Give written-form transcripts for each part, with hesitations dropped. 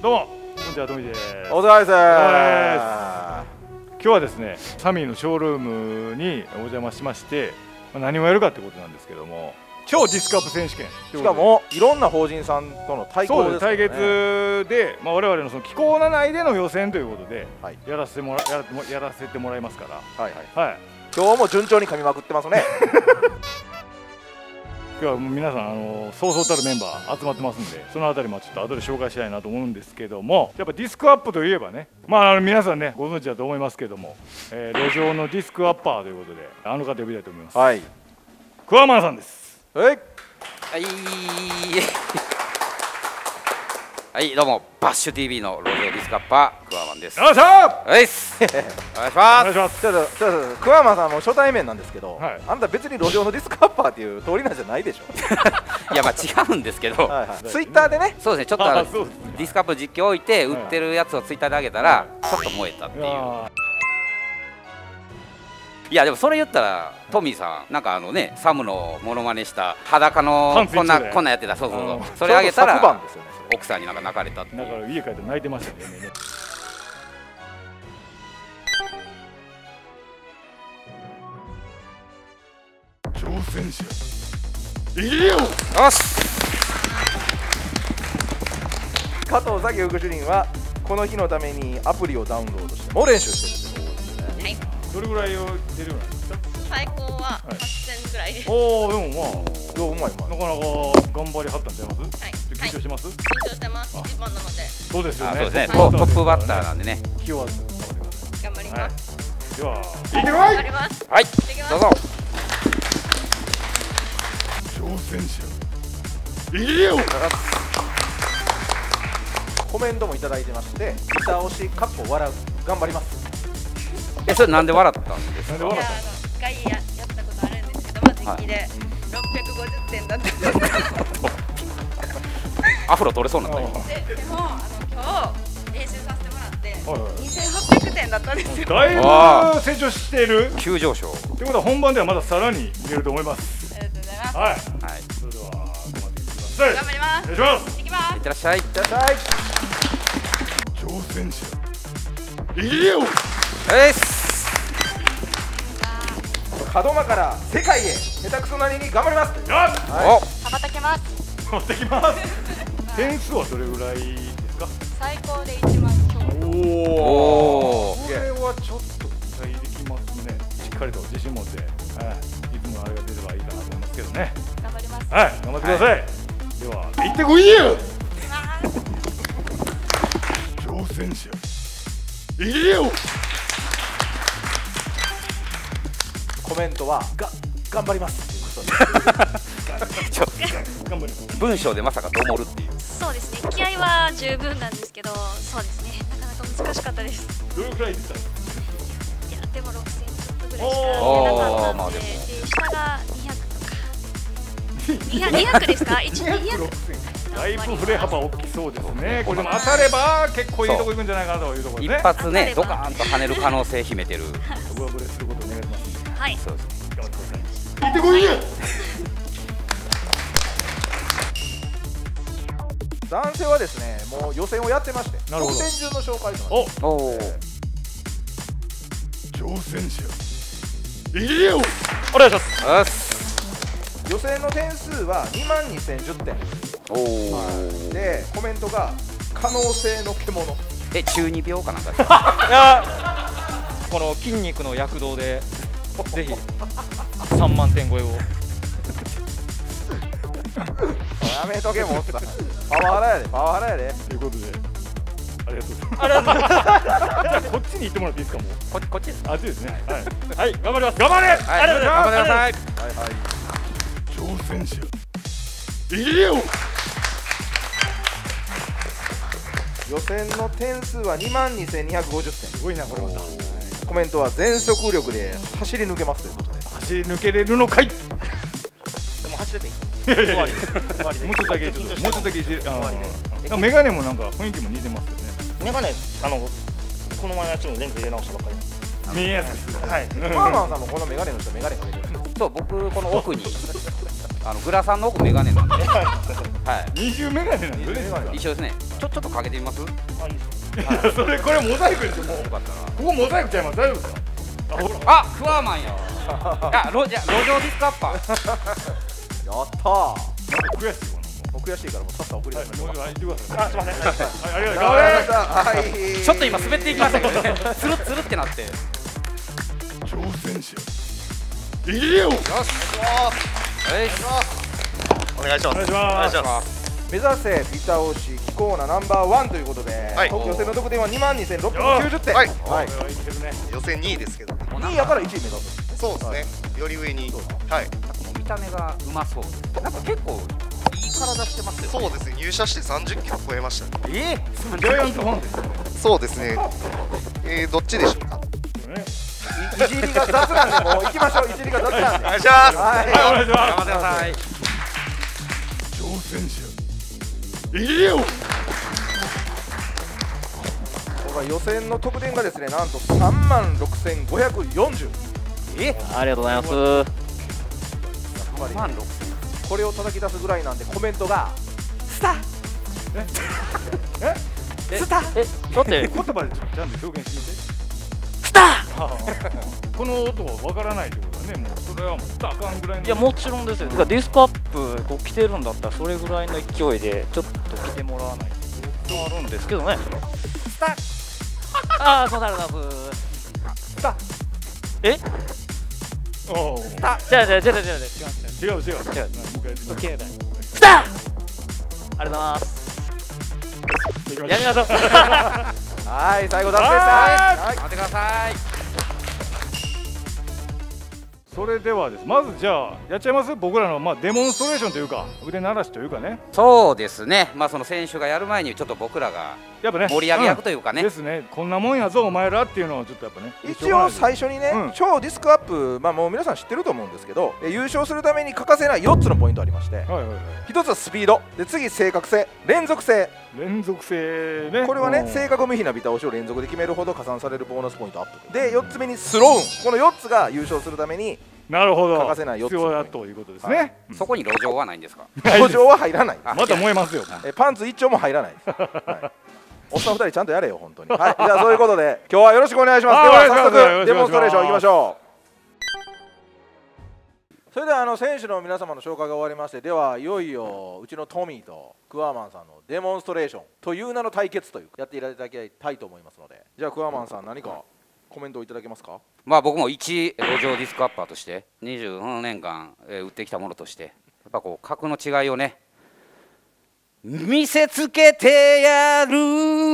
どうも、こんにちは、トミです。 お疲れ様です。 今日はですね、サミーのショールームにお邪魔しまして、何をやるかってことなんですけども、超ディスクアップ選手権。 しかもいろんな法人さんとの対抗ですね。 対決で、我々のその気候内での予選ということで、はい、やらせてもらいますから。はいはい。はい。今日も順調に噛みまくってますね。今日はもう皆さんそうそうたるメンバー集まってますんで、そのあたりもちょっと後で紹介したいなと思うんですけども、やっぱディスクアップといえばね、皆さんねご存知だと思いますけども、路上のディスクアッパーということであの方呼びたいと思います。はい。クワマンさんです。はい。 はい、どうもバッシュ TV の路上ディスクアッパークワマンです。 よっしゃー。 はいっす。お願いします。お願いします。 ちょっとクワマンさんも初対面なんですけど、はい、あんた別に路上のディスクアッパーっていう通りなんじゃないでしょ。 いや違うんですけど、 ツイッターでね、 そうですね、ちょっとディスクアップ実況置いて売ってるやつをツイッターで上げたらちょっと燃えたっていう。いやでもそれ言ったらトミーさんなんかサムのモノマネした裸のこんなやってた、そうそれあげたら奥さんになんか泣かれたっていう。 だから家帰って泣いてましたね。挑戦者いいよ。よし。 加藤崎副主任はこの日のためにアプリをダウンロードして猛練習してるってことですね。 はい。どれぐらいを出るようなんですか。 最高は8000ぐらいです。 おお、でもうまい。なかなか頑張りはったんちゃいます。はい。緊張してます。 緊張してます。一番なので。 そうですよね。 そうですね。トップバッターなんでね。 気を頑張ります。 では、行ってこい。 頑張ります。 はい。どうぞ。 挑戦者。いいよ。 コメントもいただいてまして、ギター押しかっこ笑う頑張ります。 それなんで笑ったんですか。 いや一回やったことあるんですけど、実機で650点だったんです。 アフロ取れそうになった。 でも今日練習させてもらって2800点だったんですよ。 だいぶ成長している。 急上昇。 ということは本番ではまださらにいけると思います。 ありがとうございます。 はい。それでは頑張ってください。 頑張ります。 お願いします。 行きます。 いってらっしゃい。いってらっしゃい。 挑戦者。いいよ。 門真から世界へ下手くそなりに頑張ります。 羽ばたけます。 羽ばたきます。点数はどれぐらいですか。 最高で1万強。 おお。これはちょっと期待できますね。しっかりと自信持って、いつものあれが出ればいいかなと思いますけどね。 頑張ります。 はい、頑張ってください。では行ってこいよ。挑戦者。いいよ。 コメントは頑張りますっていうことで。 頑張ります。 文章でまさかどもるっていう。 そうですね。気合は十分なんですけど、そうですね。なかなか難しかったです。 どれくらい出た。 いやでも6000ちょっとぐらいしか出なかったので、下が200とか。200ですか？200。 だいぶ振れ幅大きそうですね。これでも当たれば結構いいとこ行くんじゃないかなというところですね。 一発ね、ドカーンと跳ねる可能性秘めてる。 上振れすることをお願いします。 はい。 そうですね。 頑張ってください。行ってこいよ。 男性はですね、もう予選をやってまして、 なるほど。 挑戦順の紹介となってます。お。挑戦者。いいよ。お願いします。 予選の点数は22010点。でコメントが可能性の獣。 中二病かなんか。 いやこの筋肉の躍動でぜひ3万点超えを。 やめとけもうさ。パワハラやで、パワハラやで。 ということでありがとうございます。じゃあこっちに行ってもらっていいですか。もうこっちです。 あっちですね。はい、頑張ります。頑張れ。 ありがとうございます。頑張ってください。 挑戦者。いいよ。 予選の点数は22250点。 すごいなこれまた。 コメントは全速力で走り抜けますということで。 走り抜けれるのかい。 でも走れていい。 もうちょっとだけもうちょっとだけいじる。メガネもなんか雰囲気も似てますよね。 メガネこの前のやつのレンズ入れ直したばっかり。 見えやすいです。はい。 マーマンさんもこのメガネの人メガネかけてる。 そう僕この奥にグラサンの奥メガネなんで、はい。 20メガネなんで一緒ですね。ちょっとかけてみます？ いやそれこれモザイクですよもう。 よかったな。 ここモザイクちゃいます大丈夫ですか？ あ、クワーマンや。路上ディスクアッパー。 やったー。 悔しいわ。 もう悔しいからもうさっさ送り出しましょう。 もう言ってください。 あ、すみません。 はいありがとうござい頑張りました。はい。 ちょっと今滑っていきましたけどね。つるつるってなって。 挑戦者。いけよ。 よし。 お願いします。 お願いします。 目指せビタ押しキコーナナンバーワンということで、 はい東京戦の得点は22,690点。 はいはい。 これはいけるね。 予選2位ですけど。 2位やから1位目指す。 そうですね。より上に。はい。 見た目がうまそう。なんか結構いい体してますよ。 そうですね。入社して30キロ超えましたね。 ジャイアントファンですよね。 そうですね。どっちでしょうか。 いじりが雑なんでもう行きましょう。いじりが雑なんで。 お願いします。 はい。 はいお願いします。 頑張ってください。 挑戦者。いけよ。 これ予選の得点がですね、なんと36,540。 ありがとうございます。 3万6。 これを叩き出すぐらいなんでコメントがスタスタだって言葉でちゃんと表現してみて。 スタこの音はわからないってことだね。もうそれはもうスターあかんぐらいの。 いやもちろんですよ。だからディスクアップこう来てるんだったらそれぐらいの勢いでちょっと来てもらわないとあるんですけどね。 スタ。 ああそうなるなブー。 スタえ？ おうじゃあ違う違う違う違う違う違う違う。 違う。 もう一回やってみて。 スター。ありがとうございます。やりましょう。 はい、最後達成です。 はいはい。 頑張ってください。 それではです。まずじゃあやっちゃいます。僕らのまあデモンストレーションというか腕鳴らしというかね。 そうですね。まあその選手がやる前にちょっと僕らがやっぱね盛り上げ役というかね。 ですね。こんなもんやぞお前らっていうのをちょっとやっぱね。 一応最初にね、 うん超ディスクアップ、まあもう皆さん知ってると思うんですけど、優勝するために欠かせない4つのポイントありまして、 はいはいはい。 1つはスピードで、次正確性、連続性。 連続性ね。 これはね、 うん正確無比なビタ押しを連続で決めるほど加算されるボーナスポイントアップで、4つ目にスロー運。この4つが優勝するためになるほど。 欠かせない4つ必要だということですはいね。 そこに路上はないんですか？ 登場は入らない。 あまた燃えますよ。 パンツ一丁も入らないです。はいおっさん2人ちゃんとやれよ本当に。はい、じゃあそういうことで今日はよろしくお願いします。ではあお願いします早速デモンストレーションいきましょう。それでは選手の皆様の紹介が終わりまして、ではいよいようちのトミーとクワーマンさんのデモンストレーションという名の対決というやっていただきたいと思いますので、じゃあクワーマンさん何かコメントをいただけますか？ まあ僕も一路上ディスクアッパーとして27年間打ってきたものとしてやっぱこう格の違いをね見せつけてやる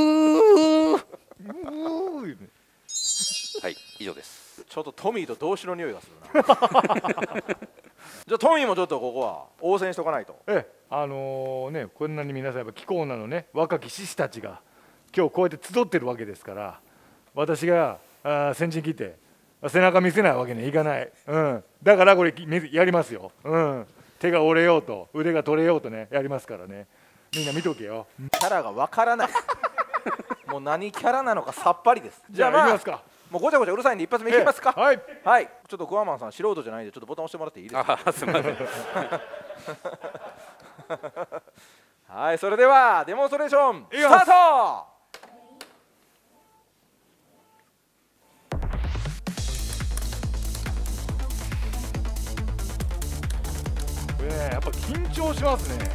はい以上です。 ちょっとトミーと同種の匂いがするな。じゃあトミーもちょっとここは応戦しとかないと。 ねこんなに皆さんやっぱ気候なのね若き獅子たちが今日こうやって集ってるわけですから、私が先陣切って背中見せないわけにはいかない、うん、だからこれやりますよ、うん、手が折れようと腕が取れようとねやりますからね、みんな見とけよ。 キャラがわからない。もう何キャラなのかさっぱりです。 じゃあま行きますか。 もうごちゃごちゃうるさいんで一発目いきますか。 はいはい。ちょっとクワマンさん素人じゃないんでちょっとボタン押してもらっていいですか。 あすみませんはい、それではデモンストレーションいきますスタート。 これねやっぱ緊張しますね。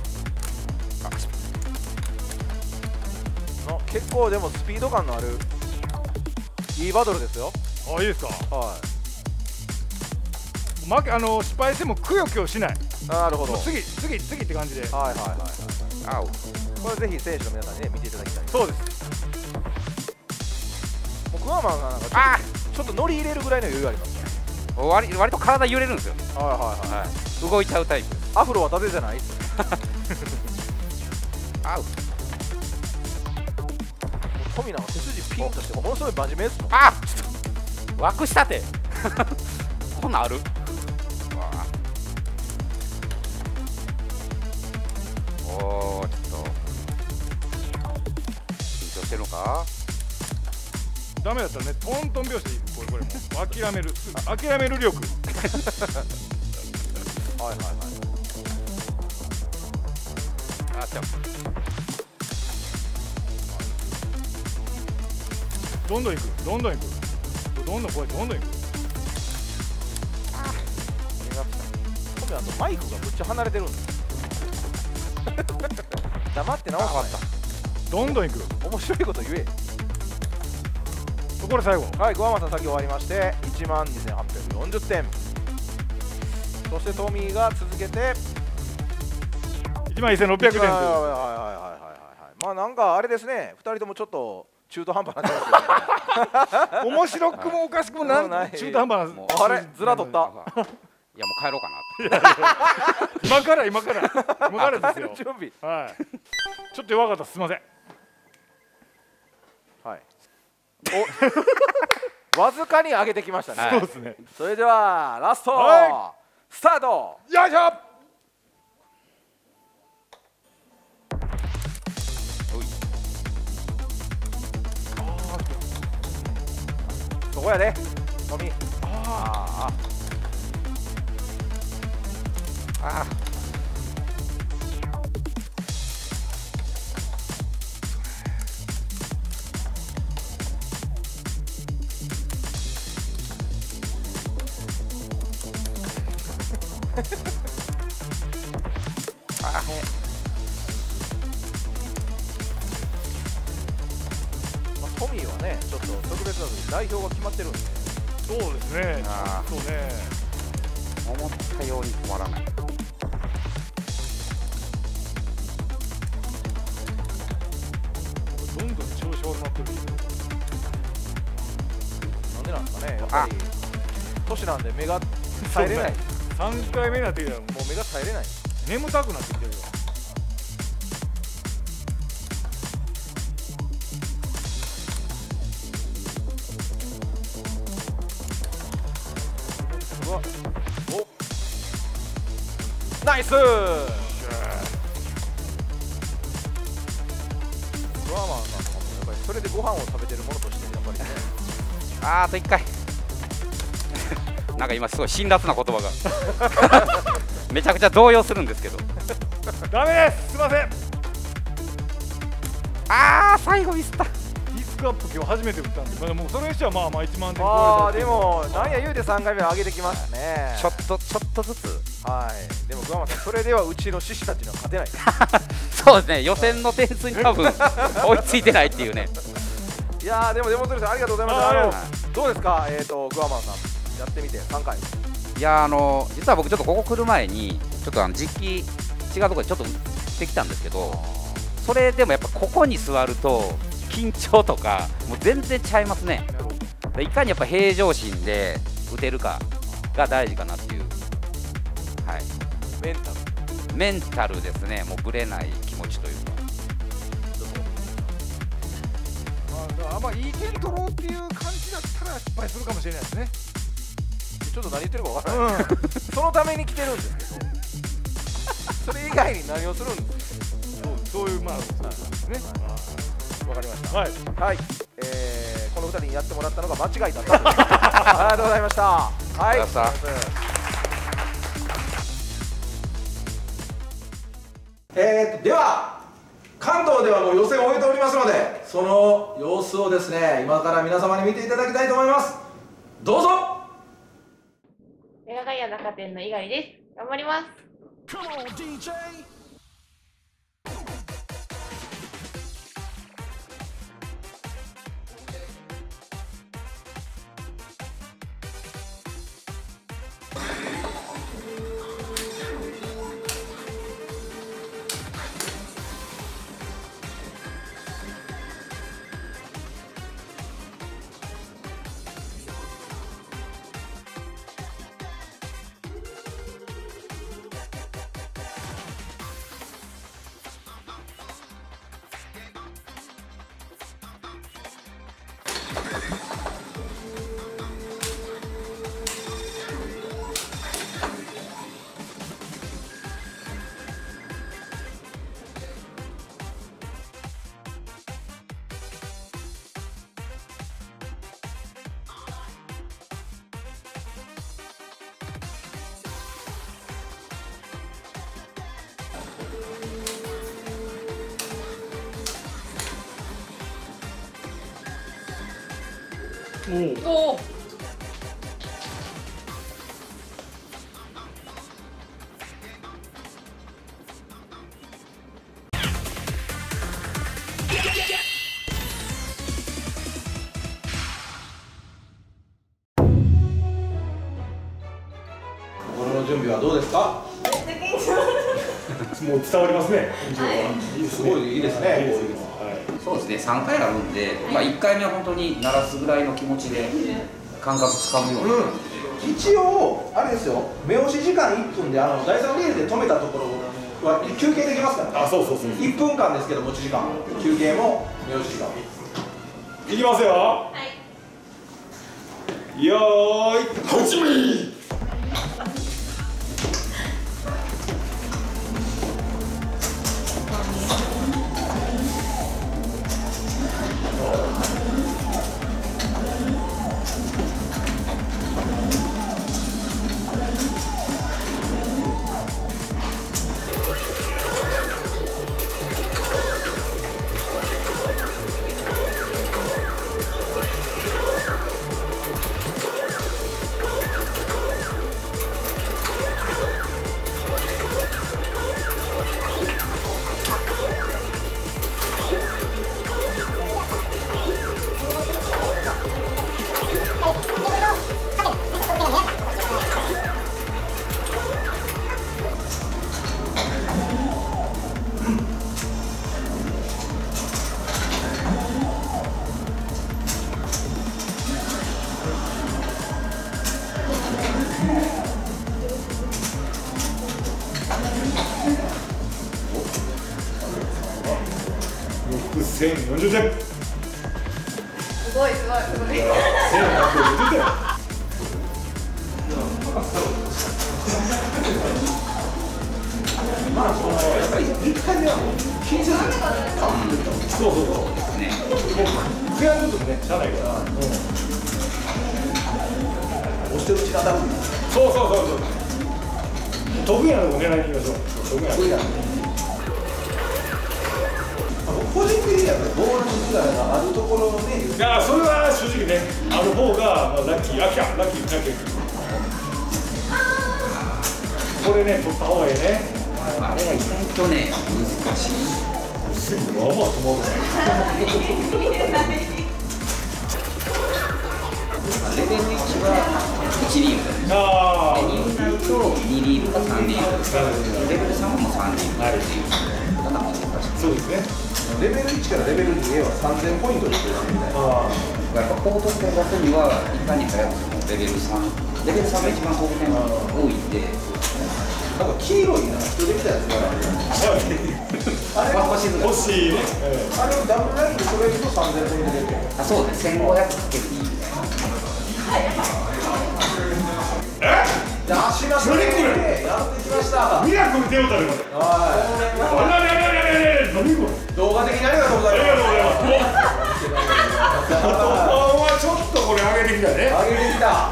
結構でもスピード感のあるいいバトルですよ。 あいいですか。 は失敗してもくよくよしない。 い。なるほど。はい次って感じで。 はいはい。 あおこれぜひ選手の皆さんにね見ていただきたい。 そうです。 もうクワマンがなんかちょっと乗り入れるぐらいの余裕ありますね。 割と体揺れるんですよね。 はいはいはい。 動いちゃうタイプ。 アフロは縦じゃないっすね。 あうトミなんか背筋ピンとしてものすごい真面目ですもん。 あちょっと枠下手こんなんあるわあおーちょっと緊張してるのか。 ダメだったらねトントン拍子でいい。これもう諦める力。 はいはいはい。 っちゃう。 どんどんいくどんどんいくどんどんこれどんどんいく。 トミあとマイクがむっちゃ離れてるんです黙って直さない。 どんどんいく。 面白いこと言え。 これ最後。 はい、グアマさん先終わりまして12,840点。そしてトミーが続けて 11,600点という。 はいはいはいはいはい。まあなんかあれですね、2人ともちょっと中途半端なってますよね。 面白くもおかしくもなん中途半端な。 あれずら取った。 いやもう帰ろうかなって。 今からですよ。 準備。 はい。ちょっと弱かったすみません。 はい。おわずかに上げてきましたね。 そうですね。 それではラスト、 はスタート。 よいしょ。 そこやでトミー。ああトミーはねちょっと特別な時代表が決まってるんで。 そうですね。 あそうね。 思ったように止まらない。 どんどん調子悪くなってる。 なんでなんですかね、やっぱり年なんで目が耐えれない。 3回目になってきたらももう目が耐えれない。 う眠たくなってきてるよ。 うわおナイス。グアマンさんとかもやっぱりそれでご飯を食べてるものとしてやっぱりね。 あと1回。なんか今すごい辛辣な言葉がめちゃくちゃ動揺するんですけど。 ダメです。すみません。 最後ミスった。 ディスクアップ今日初めて打ったんで、まあ、もうそれにしてはまあ1万点ああで超えたっていう。 もなんや言うて3回目上げてきましたね。 ちょっとずつ。 はいでもグアマンさんそれではうちの獅子たちには勝てない。 そうですね、予選の点数に多分追いついてないっていうね。 いやーでもデモンストレーションありがとうございました。どうですかグアマンさんやってみて3回。 いや実は僕ちょっとここ来る前にちょっと実機違うところでちょっと打ってきたんですけど、それでもやっぱここに座ると緊張とかもう全然ちゃいますね。いかにやっぱ平常心で打てるかが大事かなっていう。はい、メンタルですね。もうぶれない気持ちというか。 あまあいい点取ろうっていう感じだったら失敗するかもしれないですね。 ちょっと何言ってるか分からない、そのために来てるんですけどそれ以外に何をするんですか。 そういうまあそうですね。 分かりました。 はい。 はい、この2人にやってもらったのが間違いだったありがとうございました。はい、 ありがとうございまでは関東ではもう予選を終えておりますので、その様子をですね今から皆様に見ていただきたいと思います。どうぞ。 メガガイア中店の猪狩です。頑張ります。 おお。 心の準備はどうですか？ もう伝わりますね。 すごいいいですね。 そうですね、3回あるんで、まあ、1回目は本当に鳴らすぐらいの気持ちで感覚つかむように、 一応あれですよ、目押し時間1分で第3リールで止めたところは休憩できますからね。 あ、そうそうそう。 1分間ですけど持ち時間、休憩も目押し時間。 いきますよ。 はい。 よーい、始め。1040点。 すごいすごいすごい。 1040点。 まあそのやっぱり1回目はもう気にせずにそうそうそう。 ね、 もう悔やむとね、しゃあないから。 押してるうちがダウン。 そうそうそうそう。得意なのを狙いに行きましょう。得意なの。 個人的にはやっぱりボーナスがあるところをね。 いや、それは正直ね、ある方が、まあ、ラッキー、ラッキー、ラッキー、ラッキー。これね、取った方がいいね。 あれが意外とね、難しい。 すぐまあまあ止まるね。 レベル1は1リール、 ああ。 2になると2リールか3リール、レベル3はもう3リールっていう、ただ難しい。 そうですね。 レベル1からレベル2へは3000ポイントで出るみたいな。 あやっぱ高得点出すにはいかに早くレベル3、レベル3が一番得点が多いんで、 なんか黄色いな、人で見たやつがあれ欲しい欲しいね。 あれをダブルラインで取れると3000ポイント出る。 あ、そうです、1500かける2みたいな。 出しましたね。やってきました。 ミラクル手をたるまで。何これ。 動画的にありがとうございます。 ありがとうございます。後半はちょっとこれ上げてきたね。 上げてきた。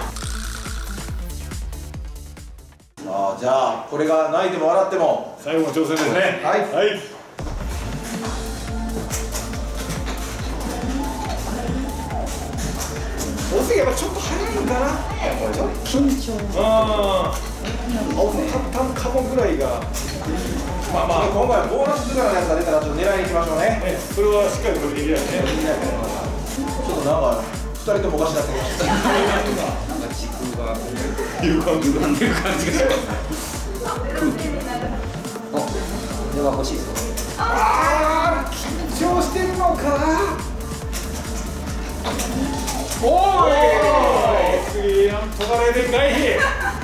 じゃあこれが泣いても笑っても最後の挑戦ですね。 はいはい。おせやっぱちょっと早いんかな。ちょっと緊張。ああ。多分カモぐらいが。まあまあ今回はボーナス図柄のやつが出たらちょっと狙いに行きましょうね。 それはしっかり取り入れないね。 ちょっとなんか2人ともおかしなってきました。 なんか時空がいう感じ歪んでる感じがします。空気が。お、これは欲しいです。 ああ、緊張してるのか。おーい。スリーラントバレーで回避。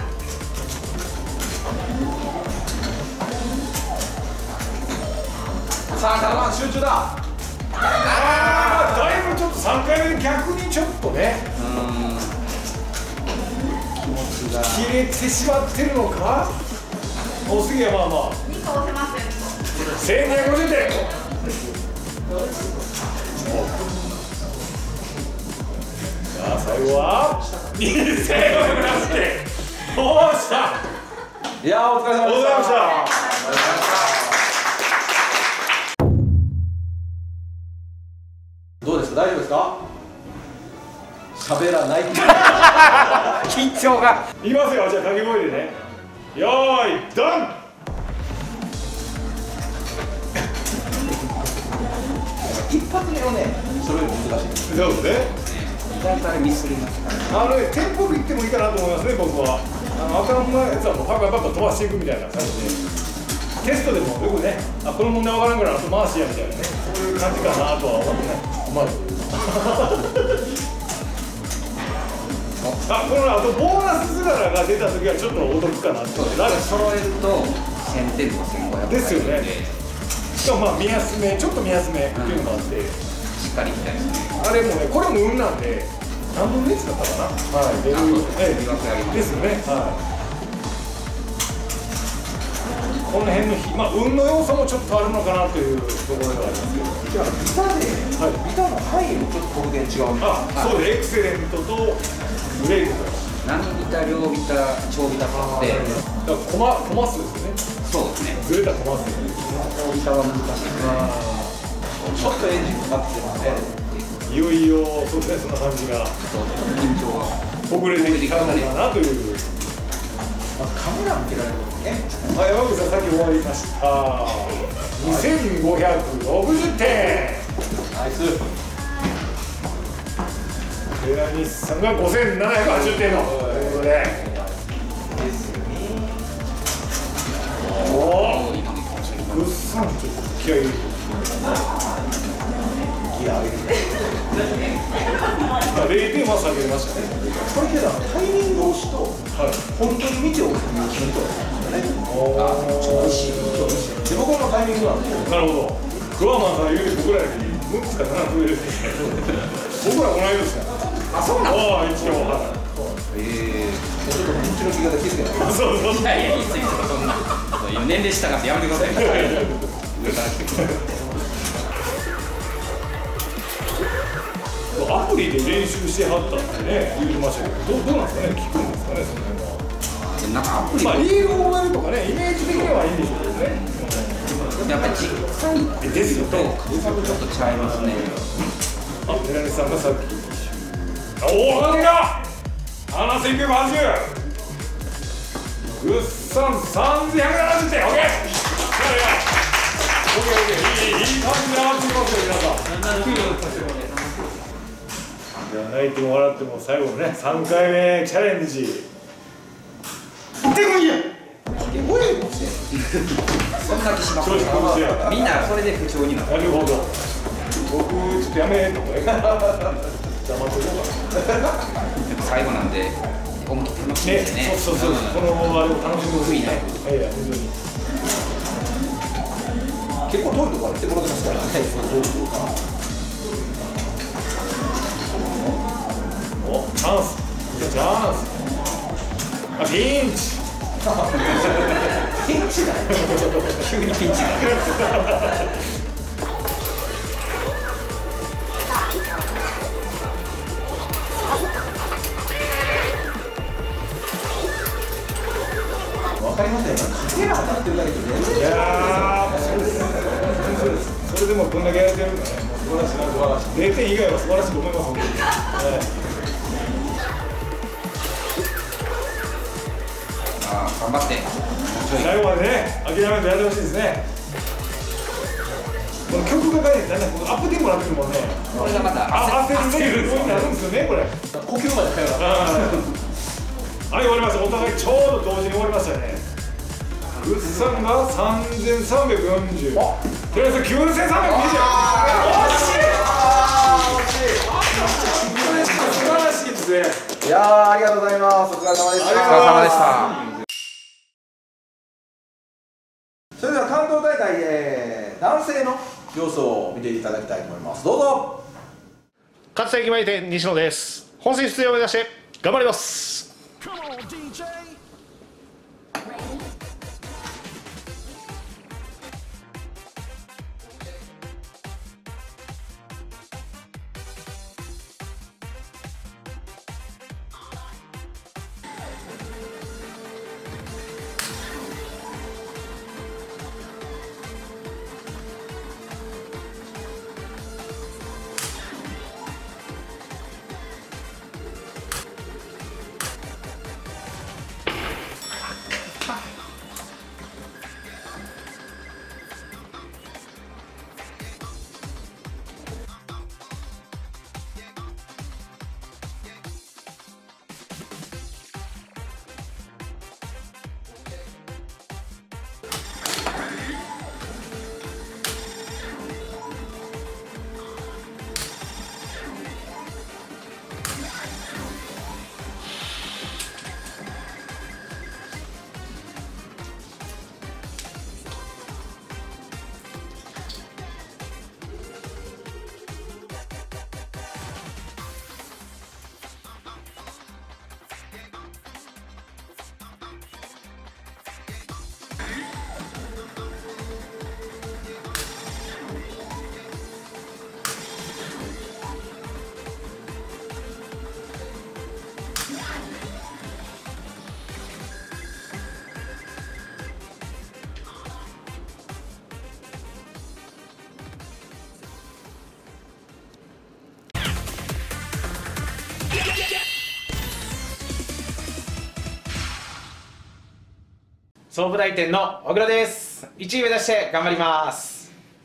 さあ、カラマン集中だ。 ああ、だいぶちょっと3回目で逆にちょっとね。 気持ちが切れてしまってるのか。おすぎはまあまあ。 2個押せますよ。 1250点。さあ最後は2000を目指してどうした。 いやー、お疲れ様でした。 お疲れ様でした。 どうですか、大丈夫ですか。 喋らない緊張が。 いきますよ。じゃあ掛け声でね。よーいドン。 一発目のねそれより難しい。 そうですね。 意外とあれミスりますからね。 テンポよくいってもいいかなと思いますね、僕は。あかん前のやつはもうパッパッパッパ飛ばしていくみたいな感じで。テストでもよくね、この問題わからんから後回しやみたいなね、そういう感じかなとは思ってね。まず。このあとボーナス図柄が出た時はちょっと驚くかなって。 揃えると1000点と1500 ですよね。しかもまあ見やすめ、ちょっと見やすめっていうのがあって、 しっかりいきたいですね。 あれもね、これも運なんで何分の1だったかな。はい、出るですよね。はい。この辺のまあ運の要素もちょっとあるのかなというところではありますけど。 じゃあビタの範囲もちょっと国電違う。 そうです。エクセレントとグレートと。 何ビタ、両ビタ、超ビタとって、 だからコマ数ですよね。 そうですね。 ずれたコマ数。 超ビタは難しいですね。 ちょっとエンジンかかってますね。 いよいよそうですね、そんな感じが緊張がほぐれてきたのかなという。 カメラ向けられるんですね。 山口さん、さっき終わりました。2560点。 ナイス。 寺西さんが5780点のということで。おお。ぐっさん、ちょっと気合い入れて。 ギア上げて。 0点は下げましたね。 これけどタイミングを押すと本当に見ておくというヒントなんですよね。調子で僕のタイミングなんで。 なるほど。クワマンさん言うて僕らより6つか7つ上ですね。僕ら同い年ですね。 あ、そうなんですか。一応はい。 ちょっと口の利き方気付けない。 そうそう。 いやいや、いいっすよ、そんな。年齢下がってやめてください。上から来てください。 アプリで練習してはったってね、言ってましたけど、どうなんですかね、聞くんですかね、その辺は。 なんかアプリ、 まあ、リーグを覚えるとかね、イメージ的にはいいんでしょうけどね。 やっぱり実際ですと、感覚ちょっとちゃいますね。 寺西さんがさっきおお、なんだ7980グッサン3170点、オッケーいい感じに上がってきますよ、皆さん。じゃあ泣いても笑っても最後のね、3回目チャレンジ。行ってこいや。 そんな気します。みんなそれで不調になる。 なるほど。僕ちょっとやめとこ黙っておこうかな。 最後なんで思い切って楽しんでね。 そうそうそう。このあれを楽しんでほしいね。いや本当に。 結構遠いところから来てもらってますからね。 お、チャンス。チャンス。あ、ピンチ。 ピンチだ。 急にピンチが。 わかりますね。カメラ当たってるだけで全然違う。 いやー、そうです。それでもこんだけやれてるんだね。素晴らしいな。0点以外は素晴らしいと思います。本当に。 頑張って最後までね、諦めてやってほしいですね。この曲がね、だんだんアップテンポになってくるもんね。 これがまた焦るね、なるんですよね、これ。 呼吸まで早かった。 はい、終わりました。お互いちょうど同時に終わりましたね。グッサンが3340。寺井さん9320。惜しい。素晴らしいですね。 いやー、ありがとうございます。お疲れ様でした。 お疲れ様でした。 それでは関東大会、男性の様子を見ていただきたいと思います。どうぞ。 勝田駅前店西野です。本戦出場を目指して頑張ります。 総武大店の小倉です。1位目指して頑張ります。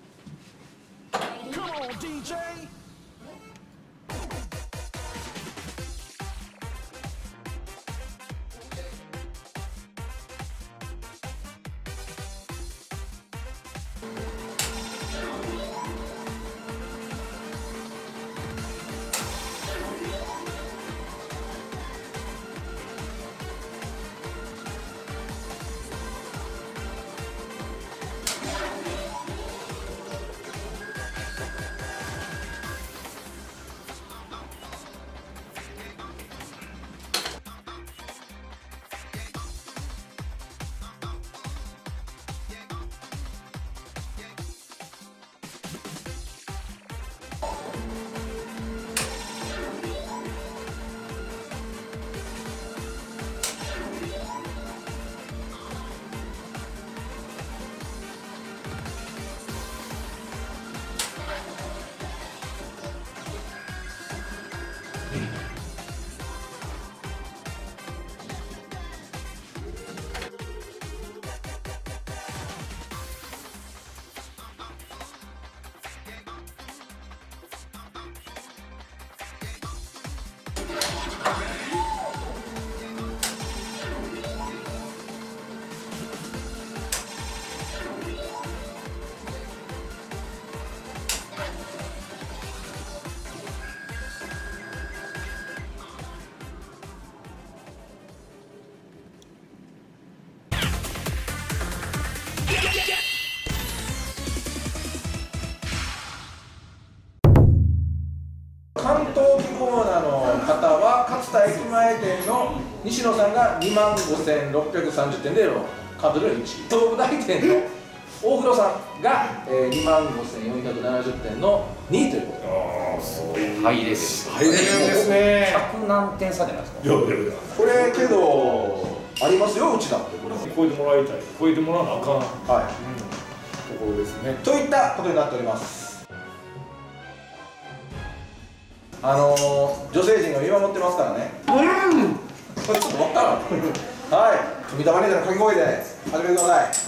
関東機コーナーの方は勝田駅前店の西野さんが25,630点でカードで1位、東武大店の大黒さんが25,470点の2位ということで、 ハイレベルです。 ハイレベルですね。 100何点差じゃないですか。 これけどありますよ、うちだって。これ超えてもらいたい、超えてもらわなあかん、 はい、ところですね。といったことになっております。女性陣が見守ってますからね。これちょっと分からん。はい、富田マネージャーの掛け声で始めてください。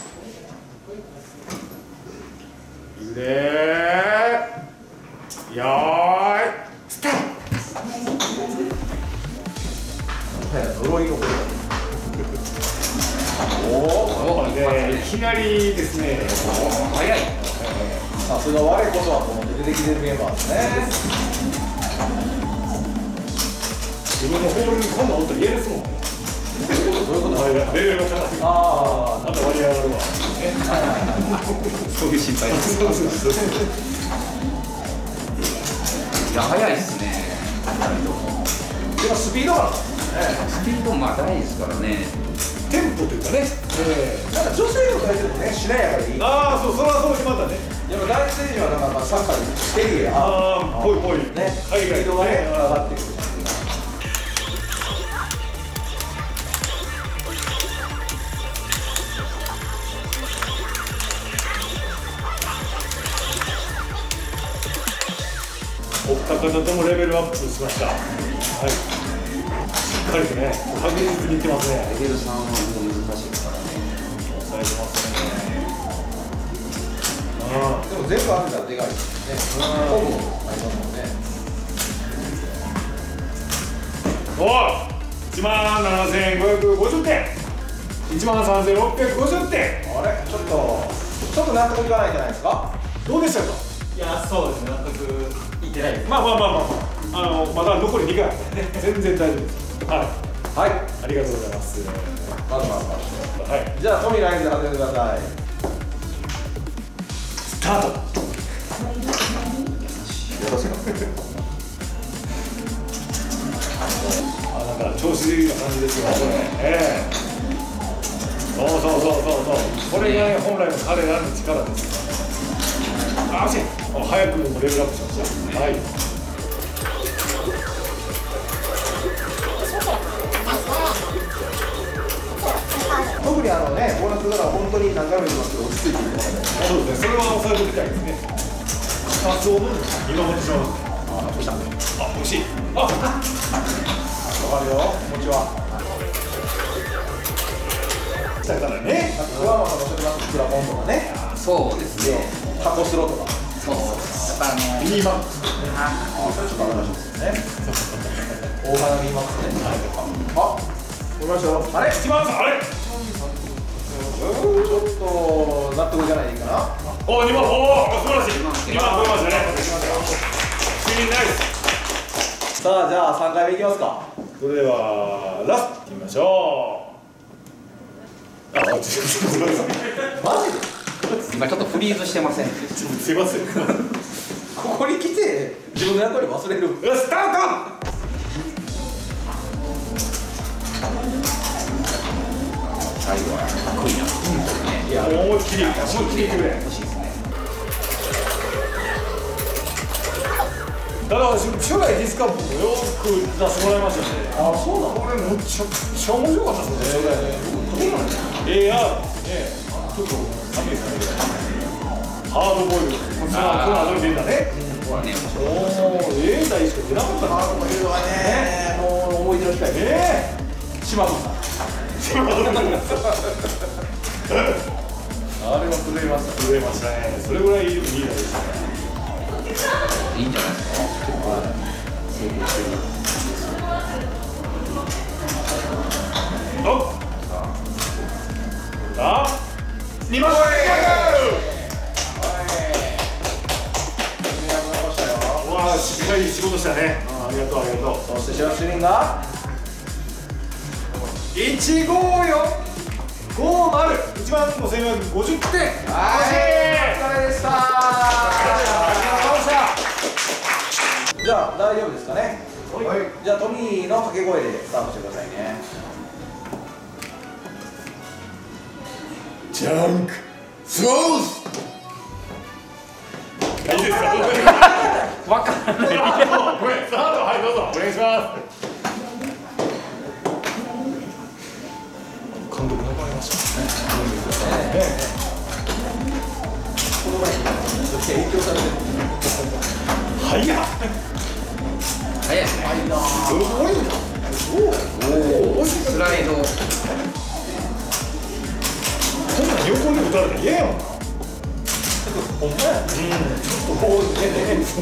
いくでー、よーいスタート。 呪いの声。 おお、いきなりですね。 早い。 さすが我こそはと思って出てきてるメンバーですね。 自分のホールに今度おったら言えですもん。どういうこと？レベルが高すぎる。ああ、また割り上がるわ。 そういう心配です。いや、早いですね。 でもスピードがスピードまあ大事ですからね。 テンポというかね。 なんか女性の大事もね、しなやかでいい。 ああ、そう、それはそう決まったね。 やっぱ男性陣はなんかサッカーにステリエ、 ああ、ぽいぽい。 ね、スピードがね、上がってくる。 お二方ともレベルアップしました。はい。しっかりとね、確実にいってますね。 レベル3は本当難しいですからね。 抑えてますね。 でも全部あるからでかいですね。ほぼありますもんね。 おい、17,550点。13,650点。 あれ、ちょっと納得いかないんじゃないですか。 どうでしたか。 いや、そうですね、納得いってないです。 まだ残り2回。全然大丈夫です。はい。はい。ありがとうございます。 まずはい。 じゃあトミーラインで始めてください。 スタート。よろしく。なんか調子いい感じですよね。そう。これが本来の彼らの力です。あ、早くもレベルアップしました。はい。 特にボーナスから本当に何回も言いますけど落ち着いているので、 そうですね。それは抑えておきたいですね。カツオの見守ってしまう。あ、どうした。あ、美味しい。あ、わかるよ。気持ちは。 だからね。 クワマンさんのおっしゃってますクラポンとかね。 そうですね。 タコスロとか。 そうやっぱミニマックス。 それちょっと新しいですね。大花見ますね。あ、来ましたよ。あれ？ 一番あれ？ ちょっと納得じゃないかな。 お、2番、おお、素晴らしい。2番超えましたね。ナイス。 さあ、じゃあ3回目いきますか。 それではラストいってみましょう。あ、マジで？ 今ちょっとフリーズしてません？ すいません。 ここに来て自分の役割忘れる。 スタート。 最後はかっこいいな。 いや、思いっきりいってくれ。ただ私初代ディスカップもよく出してもらいましたね。 あ、そうなの？ これめちゃくちゃ面白かったですね。AR ね、ちょっと何ですかね。ハードボイル。この後に出たね。おお、代しか出なかったな。 ハードボイルはね、もう思い出の機会ね。島野さん。あれは震えました。 震えましたね。それぐらいいいリーダーでしたね。 いいんじゃないですか。成功してる。 おっ。さあ、2番。うわあ、しっかり仕事したね。ありがとうありがとう。 そしてシェア主任が 15450、1万5450点。 はい、お疲れでした。じゃあ大丈夫ですかね。はい。じゃあトミーの掛け声でスタートしてくださいね。 ジャンクスローズ。いいですか。 わかんない。 ごめん、スタート、はい、どうぞお願いします。監督頑張りましたね。 この前に影響されてる。 早っ。 早いですね。 すごいな。おお。 スライド。 こんなん横に打たれたら嫌やもんな。 ほんまや。ちょっとボールね。 そう。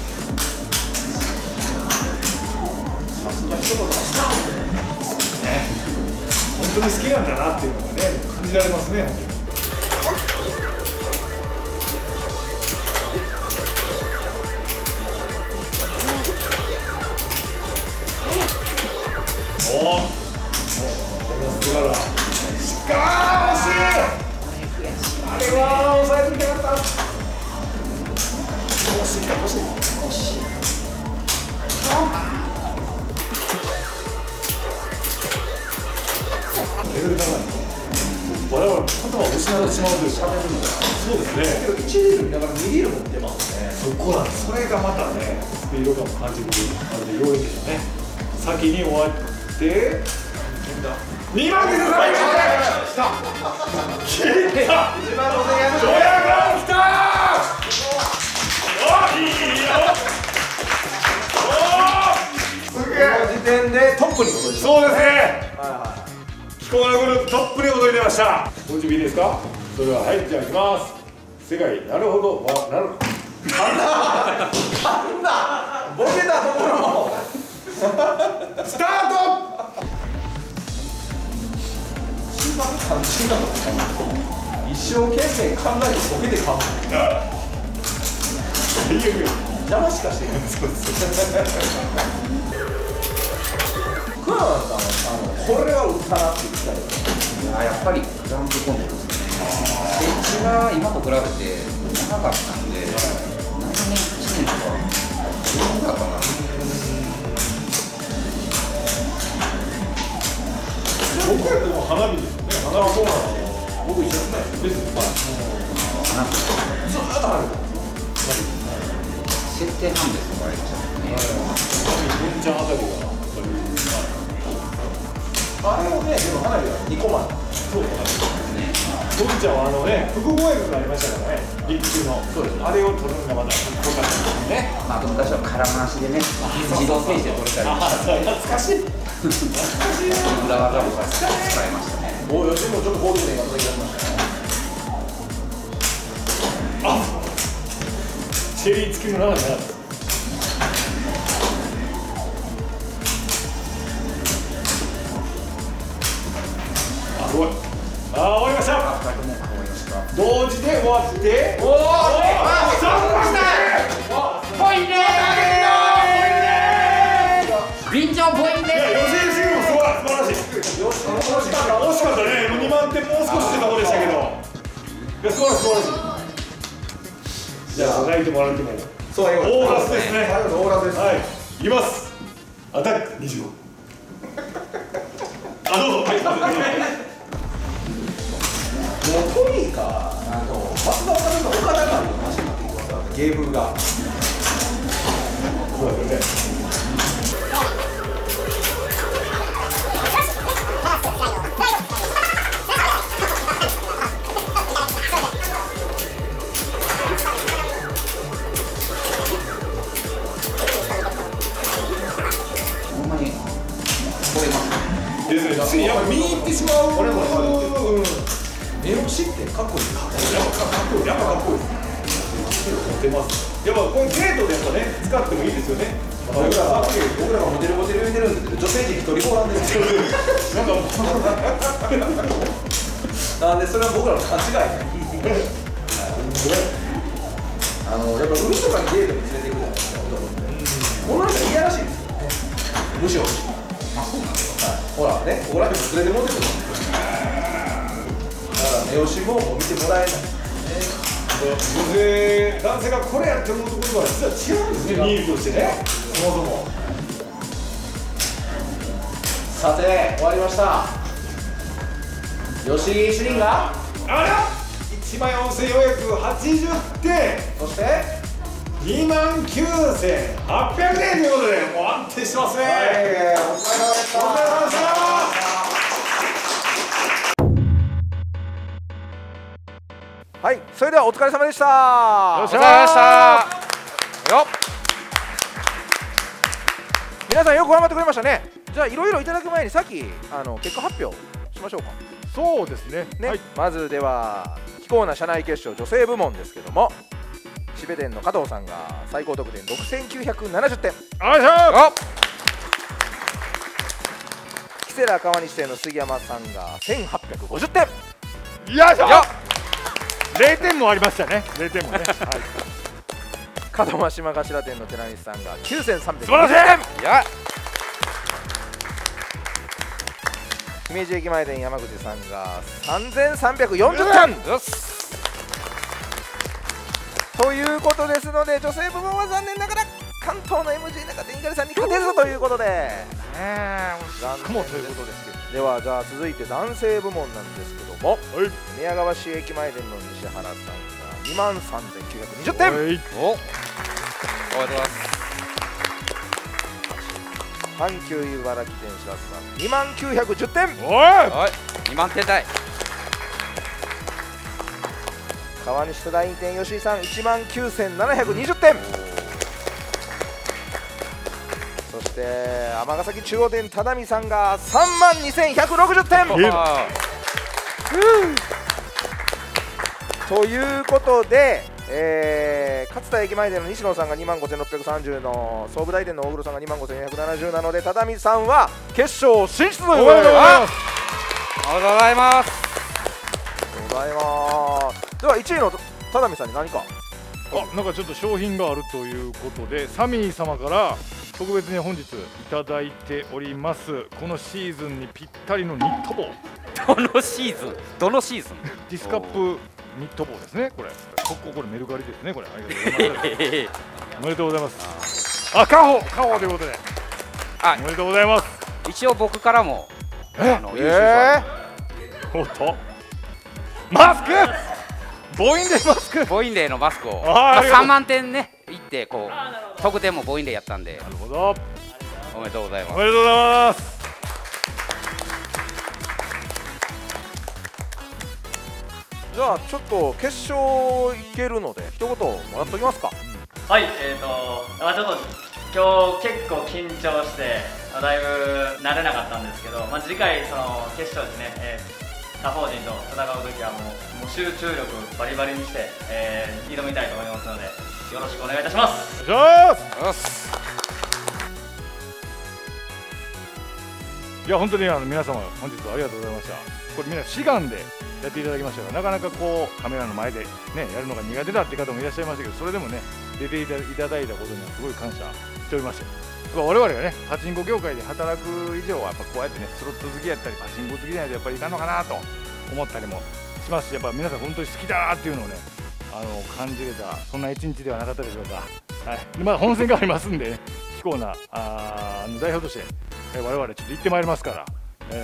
さすが一言ね。本当に好きなんだなっていうのがね、感じられますね。おお。素晴らしい。惜しい。あれは抑えてみたかった。惜しい。レベル高い。我々言葉を失ってしまうというか。そうですね。 1リール見ながら2リールも出ますね。 そこなんです。それがまたね、スピード感を感じるあれで要因でしたね。先に終わって2番でした。切った。 1番の前やる。 ドヤ顔きた。お、いいよ。おお。すげえ。 この時点でトップに戻ります。 そうですね。 は気候のグループトップに躍り出ました。ご準備いいですか。それでははい、じゃあいきます。世界なるほどはなる。 なんだボケたところスタート。 一生懸命考えてボケてかむ邪魔しかしてない。桑原さんこれは打ったなって言ったよ。 やっぱりジャンプコントですね。エッジが今と比べて長かったんで、7年、8年とか、どうだったかな。 僕らでも花火ですよね。花火そうなの。僕一緒ですね。です。ずっと花火。 設定なんですか、あれちゃんね。 文ちゃんあたりが。 あれをね、でも花火は2個まで。 そうですね。文ちゃんは複合演がありましたからね。陸中の。そうです。あれを取るのがまたかっこよかったですね。 あと昔は空回しでね、自動停止で取れたり。 懐かしい。 裏技を使いましたね。 お吉もちょっとゴールデンが叩き出しましたね。 チェリー付きのラーメンだ。すごい。終わりました。同時で終わって。おお。 ポイント臨場ポイント。 いや、予選シーンも素晴らしい。惜しかったね。2万点もう少しってとこでしたけど。いや、素晴らしい。じゃあ、泣いてもらっても。 そう、 オーラスですね。 オーラスです。 はい。いきます。アタック25。どうぞ。はい。 もうトミーか、松田さんの岡田が話になってきますから、ゲームが。 そうだよね。 ほんまにこれですね。やっぱ見に行ってしまう。 俺も目を知ってかっこいい。 やっぱかっこいいです。出ます。やっぱこれゲートでやっぱね使ってもいいですよね。 僕らがモテる言うてるんですけど、女性陣一人もおらんですよ。 なんかもうなんでそれは僕らの勘違い。やっぱ海とかにデートに連れていくじゃないですか、男って。この人嫌らしいんですよね。むしろ。あ、そうなんですか。ほらね、僕らにも連れてもらってくるんですよ。だから目押しも見てもらえない。 男性がこれやって思うところは実は違うんですね、ニーズとしてね。そもそも。 さて、終わりました。吉井主任があら14480点。 そして 29800点ということで、もう安定してますね。 お疲れ様でした。はい、それではお疲れ様でした。 お疲れ様でしたよ。 皆さんよく頑張ってくれましたね。じゃあいろいろいただく前にさっき結果発表しましょうか。 そうですね。はい、 まずでは非公な社内決勝女性部門ですけども、シベ店の加藤さんが最高得点6970点。 あいしょ。 キセラ川西店の杉山さんが1850点。 よいしょ。0点もありましたね。0点もね。はい。 門真島頭店の寺西さんが9300点。 素晴らしい。 や。姫路駅前店山口さんが3340点。ということですので、女性部門は残念ながら関東の MG 中店光さんに勝てずということで、残念ということですけど。ではじゃあ続いて男性部門なんですけども、寝屋川市駅前店の西原さんが23920点。 おめでとうございます。 阪急茨城店白洲さん20910点。 おい 2万点台。 川西都大店吉井さん19720点。そして尼崎中央店只見さんが32160点。ということで、勝田駅前での西野さんが25630の総武大店の大黒さんが25470なので、只見さんは決勝進出ということで、 おめでとうございます。 では1位の只見さんに何かなんかちょっと商品があるということで、サミー様から特別に本日いただいております。このシーズンにぴったりのニット帽。 どのシーズン？どのシーズン？ ディスカップニット帽ですね。これメルカリですね。これありがとうございます。おめでとうございます。カホということで、おめでとうございます。 一応僕からもおっとマスク、ボインレイマスク、 ボインレイのマスクを3万点ねいってこう得点もボインレイやったんで、 なるほど、 おめでとうございます。 おめでとうございます。 じゃあちょっと決勝いけるので一言もらっておきますか。 はい、ちょっと今日結構緊張してだいぶ慣れなかったんですけど、次回その決勝ですね、 他方人と戦うときはもう集中力バリバリにして、挑みたいと思いますのでよろしくお願いいたします。 お願いします。いや本当に皆様本日はありがとうございました。これみんな志願でやっていただきましたが、なかなかこうカメラの前でねやるのが苦手だって方もいらっしゃいましたけど、それでもね出ていただいたことにはすごい感謝しておりまして、我々がねパチンコ業界で働く以上はやっぱこうやってねスロット好きやったりパチンコ好きじゃないとやっぱりいかんのかなと思ったりもしますし、やっぱ皆さん本当に好きだなっていうのをね感じれたそんな一日ではなかったでしょうか。はい、でまあ本戦がありますんで、ね、非公な代表として、我々ちょっと行ってまいりますから、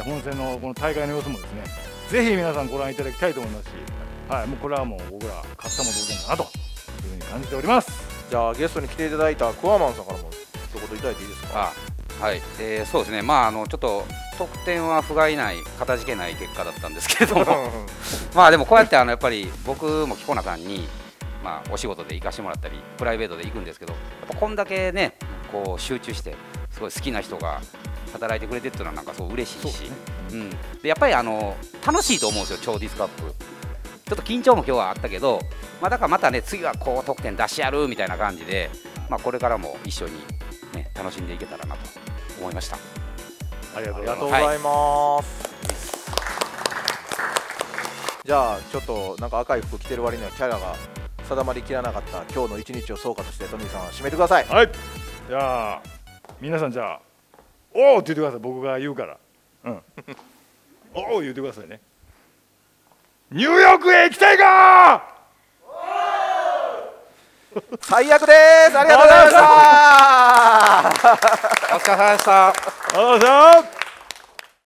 本戦のこの大会の様子もですねぜひ皆さんご覧いただきたいと思いますし、はい、もうこれはもう僕ら勝ったも同然かなというふうに感じております。 じゃあゲストに来ていただいたクワマンさんからも一言いただいていいですか。 はい、そうですね、まあちょっと得点は不甲斐ない、かたじけない結果だったんですけれどもまあでもこうやってやっぱり僕もキコナさんに、まあ、お仕事で行かしてもらったりプライベートで行くんですけど、やっぱこんだけねこう集中してすごい好きな人が働いてくれてるっていうのはなんかすごい嬉しいし、でやっぱり楽しいと思うんですよ、超ディスクアップ。ちょっと緊張も今日はあったけど、まあ、だからまたね次はこう得点出しやるみたいな感じで、まあ、これからも一緒に、ね、楽しんでいけたらなと思いました。 ありがとうございます。じゃあちょっとなんか赤い服着てる割にはキャラが定まりきらなかった今日の一日を総括してトミーさん締めてください。 はい、じゃあ皆さんじゃあ「おお!」って言ってください。僕が言うから「おお!」言ってくださいね。ニューヨークへ行きたいか最悪です。ありがとうございました。 お疲れ様でした。 ありがとうございました。